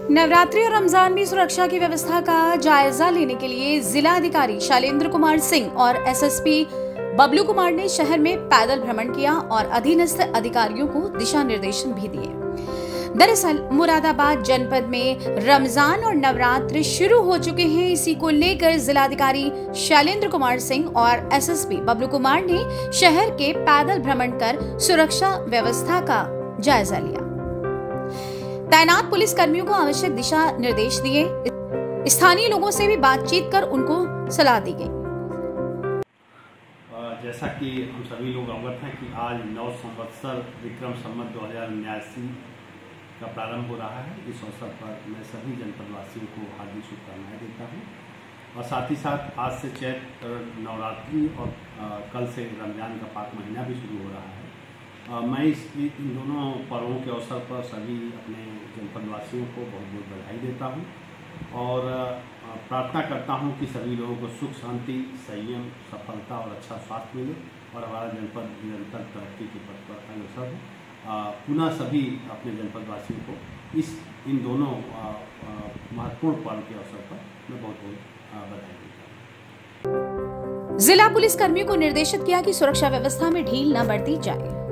नवरात्रि और रमजान में सुरक्षा की व्यवस्था का जायजा लेने के लिए जिला अधिकारी शैलेंद्र कुमार सिंह और एसएसपी बबलू कुमार ने शहर में पैदल भ्रमण किया और अधीनस्थ अधिकारियों को दिशा निर्देशन भी दिए। दरअसल मुरादाबाद जनपद में रमजान और नवरात्र शुरू हो चुके हैं। इसी को लेकर जिलाधिकारी शैलेंद्र कुमार सिंह और एसएसपी बबलू कुमार ने शहर के पैदल भ्रमण कर सुरक्षा व्यवस्था का जायजा लिया। तैनात पुलिस कर्मियों को आवश्यक दिशा निर्देश दिए। स्थानीय लोगों से भी बातचीत कर उनको सलाह दी गई। जैसा कि हम सभी लोग अवगत हैं कि आज 9 संवत्सर विक्रम संवत 2079 का प्रारंभ हो रहा है। इस अवसर पर मैं सभी जनपद वासियों को हार्दिक शुभकामनाएं देता हूं और साथ ही साथ आज से चैत्र नवरात्रि और कल से रमजान का पाक महीना भी शुरू हो रहा है। मैं इन दोनों पर्वों के अवसर पर सभी अपने जनपद वासियों को बहुत बहुत बधाई देता हूं और प्रार्थना करता हूं कि सभी लोगों को सुख शांति, संयम, सफलता और अच्छा स्वास्थ्य मिले और हमारा जनपद निरंतर तरक्की की पथ पर अग्रसर हो। पुनः सभी अपने जनपद वासियों को इन दोनों महत्वपूर्ण पर्व के अवसर पर मैं बहुत बहुत बधाई देता हूँ। जिला पुलिस कर्मियों को निर्देशित किया कि सुरक्षा व्यवस्था में ढील न बरती जाए।